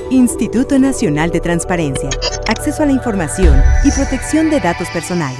Instituto Nacional de Transparencia, Acceso a la Información y Protección de Datos Personales.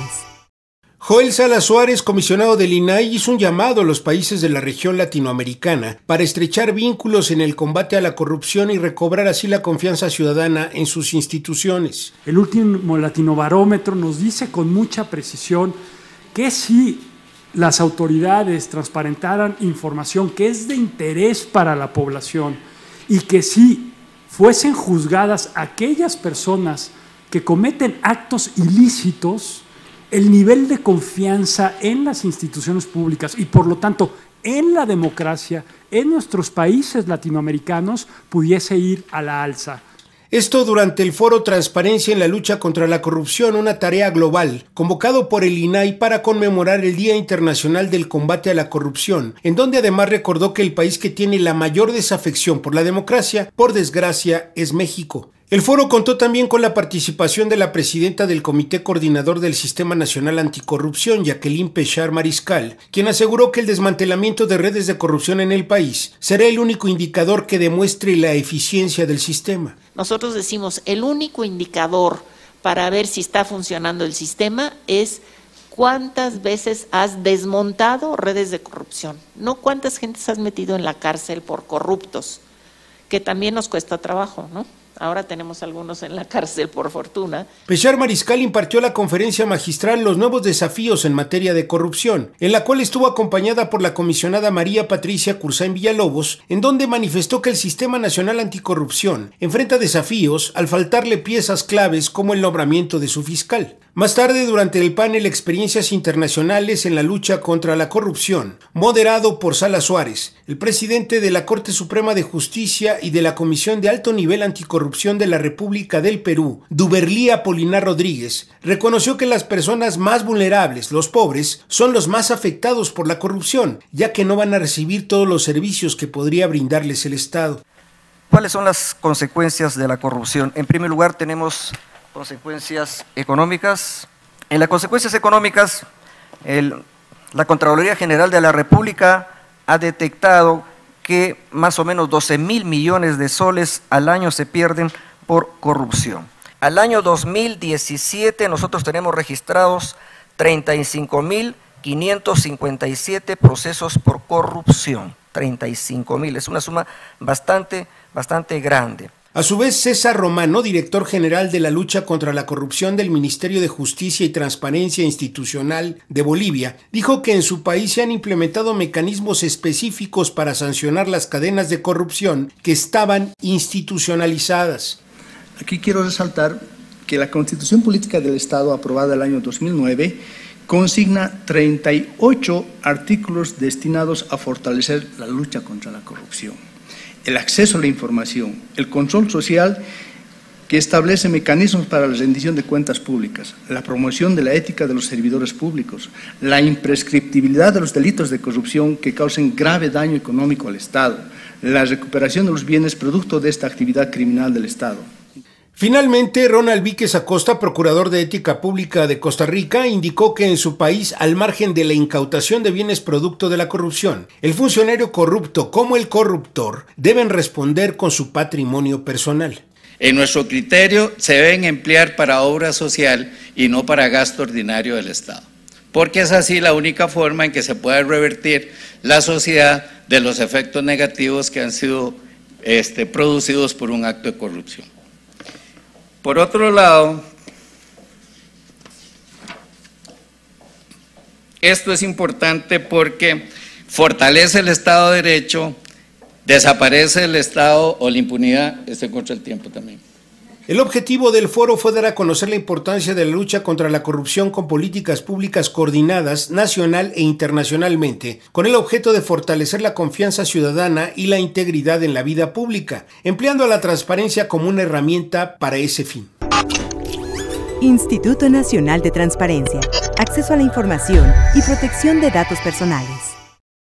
Joel Salas Suárez, comisionado del INAI, hizo un llamado a los países de la región latinoamericana para estrechar vínculos en el combate a la corrupción y recobrar así la confianza ciudadana en sus instituciones. El último Latinobarómetro nos dice con mucha precisión que si las autoridades transparentaran información que es de interés para la población y que si fuesen juzgadas aquellas personas que cometen actos ilícitos, el nivel de confianza en las instituciones públicas y por lo tanto en la democracia en nuestros países latinoamericanos pudiese ir a la alza. Esto durante el foro Transparencia en la lucha contra la corrupción, una tarea global, convocado por el INAI para conmemorar el Día Internacional del Combate a la Corrupción, en donde además recordó que el país que tiene la mayor desafección por la democracia, por desgracia, es México. El foro contó también con la participación de la presidenta del Comité Coordinador del Sistema Nacional Anticorrupción, Jacqueline Pechar Mariscal, quien aseguró que el desmantelamiento de redes de corrupción en el país será el único indicador que demuestre la eficiencia del sistema. Nosotros decimos, el único indicador para ver si está funcionando el sistema es cuántas veces has desmontado redes de corrupción, no cuántas gentes has metido en la cárcel por corruptos, que también nos cuesta trabajo, ¿no? Ahora tenemos algunos en la cárcel, por fortuna. Pechar Mariscal impartió la conferencia magistral Los nuevos desafíos en materia de corrupción, en la cual estuvo acompañada por la comisionada María Patricia Cursain Villalobos, en donde manifestó que el Sistema Nacional Anticorrupción enfrenta desafíos al faltarle piezas claves como el nombramiento de su fiscal. Más tarde, durante el panel Experiencias Internacionales en la lucha contra la corrupción, moderado por Salas Suárez, el presidente de la Corte Suprema de Justicia y de la Comisión de Alto Nivel Anticorrupción de la República del Perú, Duberlí Apolinar Rodríguez, reconoció que las personas más vulnerables, los pobres, son los más afectados por la corrupción, ya que no van a recibir todos los servicios que podría brindarles el Estado. ¿Cuáles son las consecuencias de la corrupción? En primer lugar, tenemos consecuencias económicas. En las consecuencias económicas, la Contraloría General de la República ha detectado que más o menos 12.000 millones de soles al año se pierden por corrupción. Al año 2017 nosotros tenemos registrados 35.557 procesos por corrupción. 35.000, es una suma bastante grande. A su vez, César Romano, director general de la lucha contra la corrupción del Ministerio de Justicia y Transparencia Institucional de Bolivia, dijo que en su país se han implementado mecanismos específicos para sancionar las cadenas de corrupción que estaban institucionalizadas. Aquí quiero resaltar que la Constitución Política del Estado, aprobada el año 2009, consigna 38 artículos destinados a fortalecer la lucha contra la corrupción. El acceso a la información, el control social que establece mecanismos para la rendición de cuentas públicas, la promoción de la ética de los servidores públicos, la imprescriptibilidad de los delitos de corrupción que causen grave daño económico al Estado, la recuperación de los bienes producto de esta actividad criminal del Estado. Finalmente, Ronald Víquez Acosta, procurador de Ética Pública de Costa Rica, indicó que en su país, al margen de la incautación de bienes producto de la corrupción, el funcionario corrupto como el corruptor deben responder con su patrimonio personal. En nuestro criterio, se deben emplear para obra social y no para gasto ordinario del Estado, porque es así la única forma en que se puede revertir la sociedad de los efectos negativos que han sido producidos por un acto de corrupción. Por otro lado, esto es importante porque fortalece el Estado de Derecho, desaparece el Estado o la impunidad. Estoy contra el tiempo también. El objetivo del foro fue dar a conocer la importancia de la lucha contra la corrupción con políticas públicas coordinadas nacional e internacionalmente, con el objeto de fortalecer la confianza ciudadana y la integridad en la vida pública, empleando a la transparencia como una herramienta para ese fin. Instituto Nacional de Transparencia, Acceso a la Información y Protección de Datos Personales.